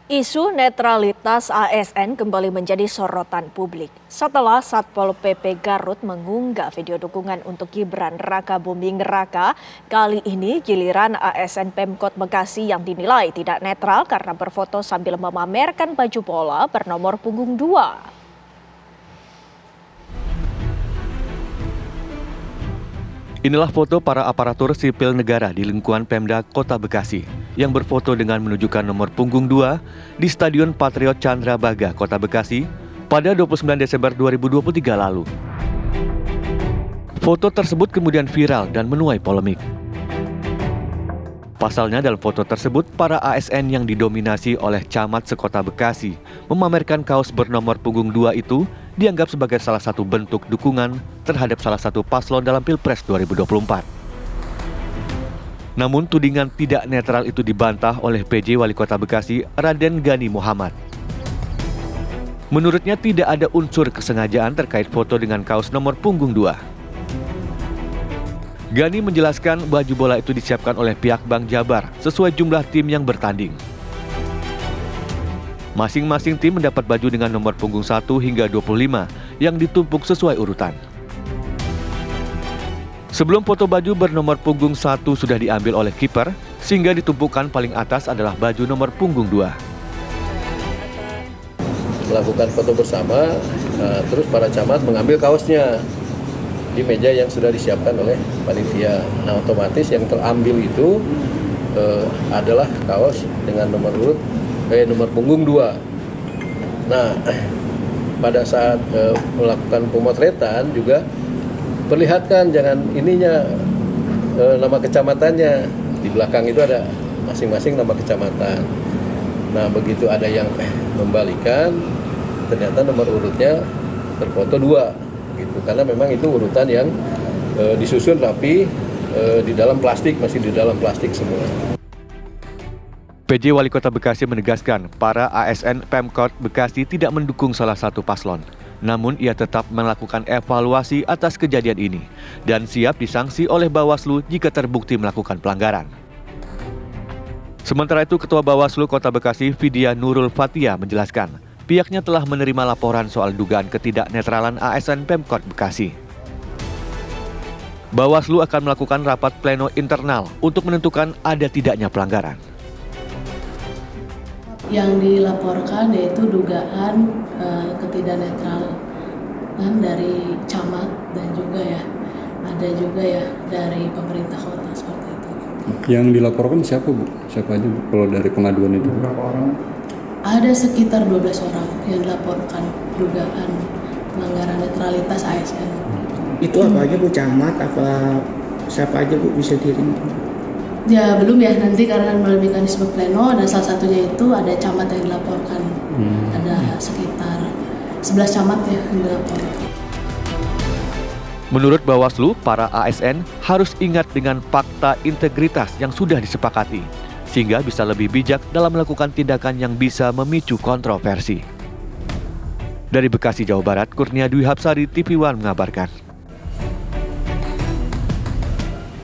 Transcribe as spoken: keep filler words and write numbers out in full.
Isu netralitas A S N kembali menjadi sorotan publik setelah Satpol P P Garut mengunggah video dukungan untuk Gibran Rakabuming Raka. Kali ini giliran A S N Pemkot Bekasi yang dinilai tidak netral karena berfoto sambil memamerkan baju bola bernomor punggung dua. Inilah foto para aparatur sipil negara di lingkungan Pemda Kota Bekasi yang berfoto dengan menunjukkan nomor punggung dua di Stadion Patriot Candrabaga, Kota Bekasi pada dua puluh sembilan Desember dua ribu dua puluh tiga lalu. Foto tersebut kemudian viral dan menuai polemik. Pasalnya dalam foto tersebut, para A S N yang didominasi oleh camat sekota Bekasi memamerkan kaos bernomor punggung dua itu dianggap sebagai salah satu bentuk dukungan terhadap salah satu paslon dalam Pilpres dua ribu dua puluh empat. Namun tudingan tidak netral itu dibantah oleh P J Wali Kota Bekasi, Raden Gani Muhammad. Menurutnya tidak ada unsur kesengajaan terkait foto dengan kaos nomor punggung dua. Gani menjelaskan baju bola itu disiapkan oleh pihak Bank Jabar sesuai jumlah tim yang bertanding. Masing-masing tim mendapat baju dengan nomor punggung satu hingga dua puluh lima yang ditumpuk sesuai urutan. Sebelum foto baju bernomor punggung satu sudah diambil oleh kiper, sehingga ditumpukan paling atas adalah baju nomor punggung dua. Melakukan foto bersama, nah, terus para camat mengambil kaosnya di meja yang sudah disiapkan oleh panitia. Nah, otomatis yang terambil itu eh, adalah kaos dengan nomor urut eh, nomor punggung dua. Nah, pada saat eh, melakukan pemotretan juga perlihatkan jangan ininya eh, nama kecamatannya. Di belakang itu ada masing-masing nama kecamatan. Nah, begitu ada yang membalikan, ternyata nomor urutnya terfoto dua. Gitu. Karena memang itu urutan yang e, disusun rapi e, di dalam plastik, masih di dalam plastik semua. P J Wali Kota Bekasi menegaskan para A S N Pemkot Bekasi tidak mendukung salah satu paslon. Namun ia tetap melakukan evaluasi atas kejadian ini dan siap disanksi oleh Bawaslu jika terbukti melakukan pelanggaran. Sementara itu Ketua Bawaslu Kota Bekasi Vidya Nurul Fatia menjelaskan pihaknya telah menerima laporan soal dugaan ketidaknetralan A S N Pemkot Bekasi. Bawaslu akan melakukan rapat pleno internal untuk menentukan ada tidaknya pelanggaran. Yang dilaporkan yaitu dugaan uh, ketidaknetralan dari camat dan juga ya ada juga ya dari pemerintah kota seperti itu. Yang dilaporkan siapa Bu? Siapa aja Bu kalau dari pengaduan itu? Berapa orang? Ada sekitar dua belas orang yang dilaporkan dugaan pelanggaran netralitas A S N. Itu apa aja Bu, camat, apa siapa aja Bu bisa dirinci? Ya belum ya, nanti karena melalui mekanisme pleno dan salah satunya itu ada camat yang dilaporkan. Hmm. Ada sekitar sebelas camat ya yang dilaporkan. Menurut Bawaslu, para A S N harus ingat dengan fakta integritas yang sudah disepakati, sehingga bisa lebih bijak dalam melakukan tindakan yang bisa memicu kontroversi. Dari Bekasi, Jawa Barat, Kurnia Dwi Hapsari, T V One mengabarkan.